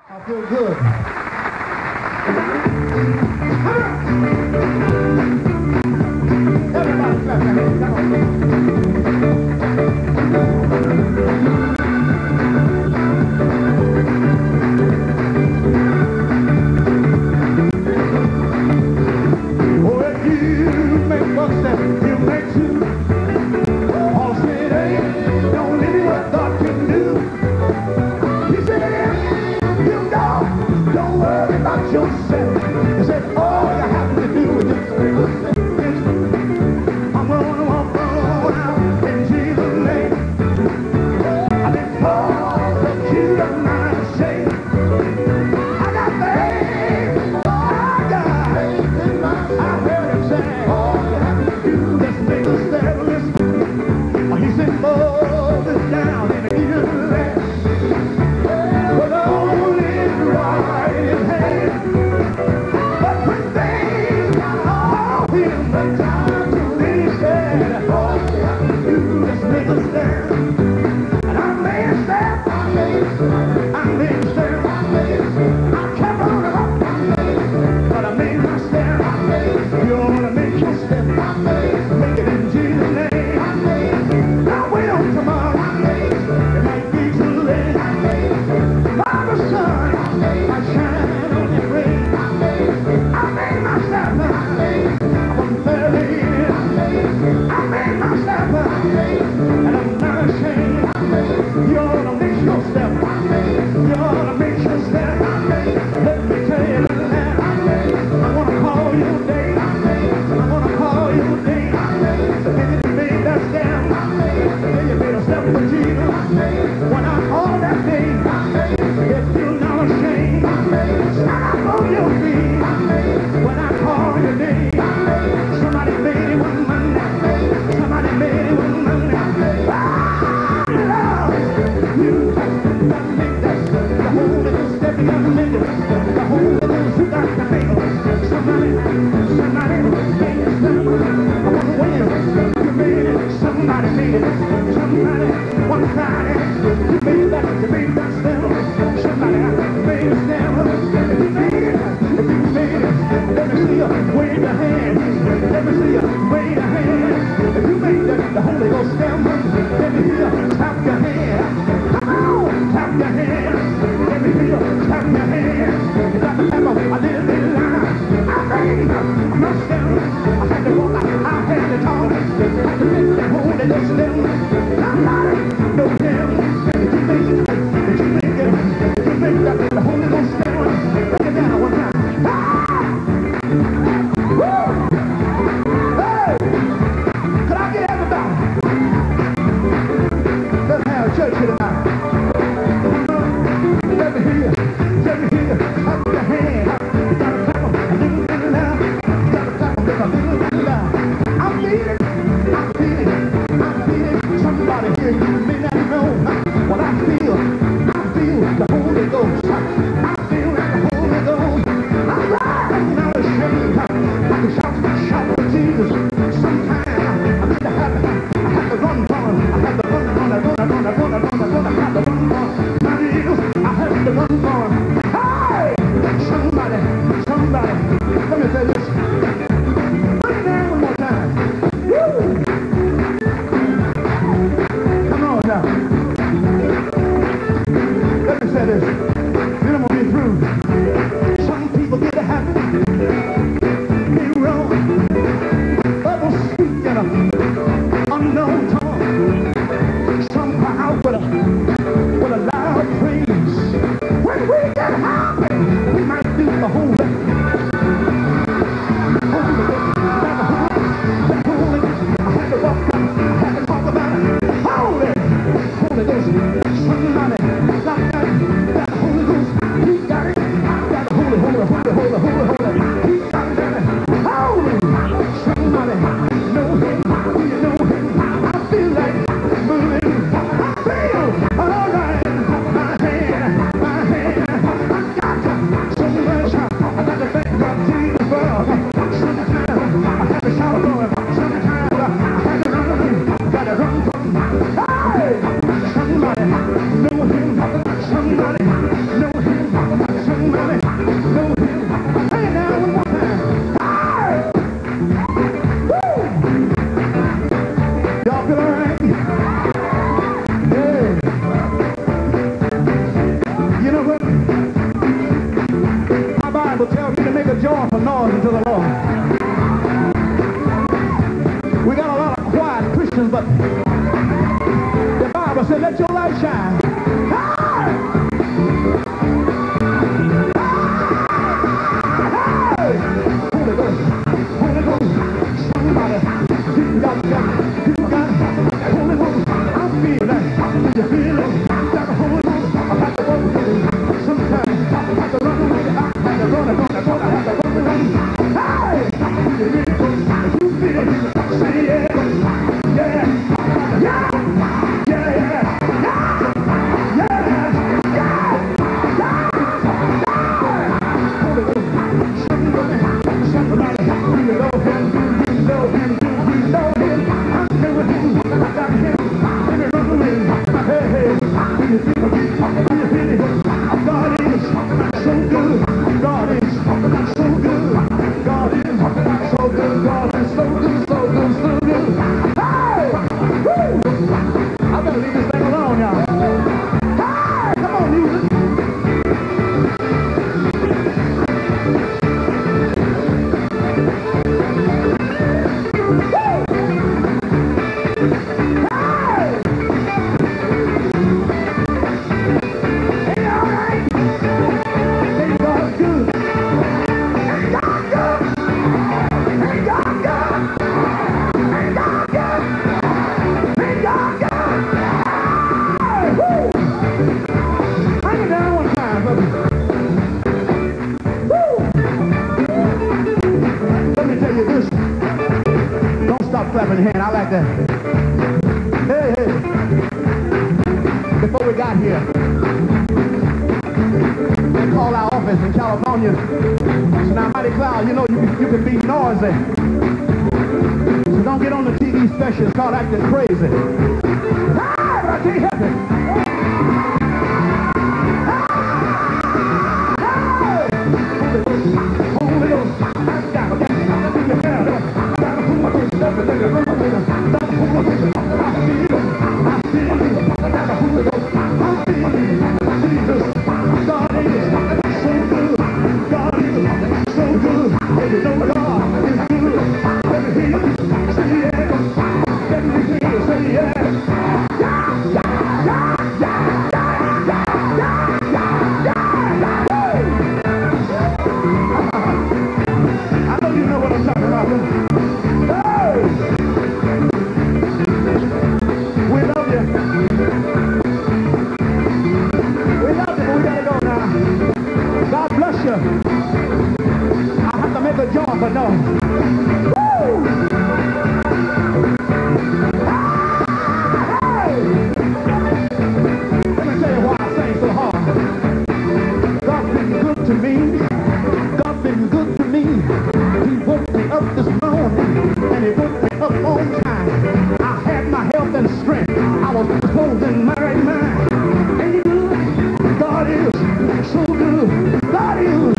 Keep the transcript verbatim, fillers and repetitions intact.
I feel good. Everybody clap your hands. Come oh, if you make one step, you make two. Paul said, hey, don't limit what God can do. He said, you go, don't worry about yourself. He said, all you have to do is just I'm gonna walk around in Jesus' name. I've been persecuted, I'm not ashamed. I got faith, oh, I got faith in my soul. I heard him say, all you have to do is make a step. Listen, he said, Moses down in the east land. But all is right in his hand. But when things got off him, the time to leave said, all you have to do is make a stand. And I made a stand, I made a stand, I made a stand, I made a stand. I kept on up, I made a stand, but I made my stand, I made a stand. You ought to make your step, I made a stand. Make it in Jesus' name, I made a stand. Now wait on tomorrow, I made a stand. It might be too late, I made a stand. By the sun, I made a stand. I shine on your rain, I made a stand. I made my stand, I made a stand. I'm very in, I made a stand. I made my stand, I made a stand. And I'm not ashamed, I made a stand. You ought to make your step, I made a stand. You ought to make your step, I made a stand. Let me tell you that I made a stand. I want to call you today, I made a stand. I want to call you today, I made a stand. Then you made that step, I made a stand. Then you made a step for Jesus, I made a stand. When I call that name, I made a stand. If you're not ashamed, I made a stand. Stand up on your feet, I made a stand. When I call your name, I made a stand. Somebody made it with my name. Somebody made it with my name. Ah, Lord, you got to make that step. The Holy Ghost step, you got to make it. The Holy Ghost, you got to make it. Somebody, somebody made it step. I want to win. You made it. Somebody made it. Somebody, one Friday, you made that, you made that step. Somebody made a step. If you made it, if you made it, let me see you wave your hand. Let me see you wave your hand. If you made that, the Holy Ghost step, let me hear you clap your hand. Come on, clap your hand. Let me hear you clap your hand. You got to clap a little bit louder. I made my step. I had to walk, I had to talk. I had to make the Holy Ghost step. Somebody, no him. If you make it, if you make it, if you make that, the Holy Ghost step. Break it down one time. Ah! Woo! Hey! Could I get everybody? Let's have a church here tonight. Let me hear you. Let me hear you. Clap your hand. You gotta clap them a little bit loud. You gotta clap them a little bit loud. I'm feeling. I'm feeling. I'm feeling. Somebody here, you may not know what I feel. I feel the Holy Ghost. I feel like the Holy Ghost. I'm right. clapping hand. I like that. Hey, hey. Before we got here, they called our office in California. So now, Mighty Cloud, you know you, you can be noisy. So don't get on the T V special and start acting crazy. Ah, but I can't help it. Holy Ghost, I gotta get it. I gotta put my things up and let it run. I feel it. I feel it. I got the Holy Ghost. I feel it. Jesus, God is so good. God is so good. And you know God is good. Let me hear you say yes. Let me hear you say yes. Yeah, yeah, yeah, yeah, yeah, yeah, yeah, yeah, yeah. I know you know what I'm talking about. Hey! We love you. We love you, but we gotta go now. God bless you. I have to make a job, but no. Woo! Hey! Let me tell you why I sing so hard. God's been good to me. God's been good to me. He woke me up this morning, and he woke me up on time. I had my health and strength. I was clothed in my right mind. And you, God is so good. God is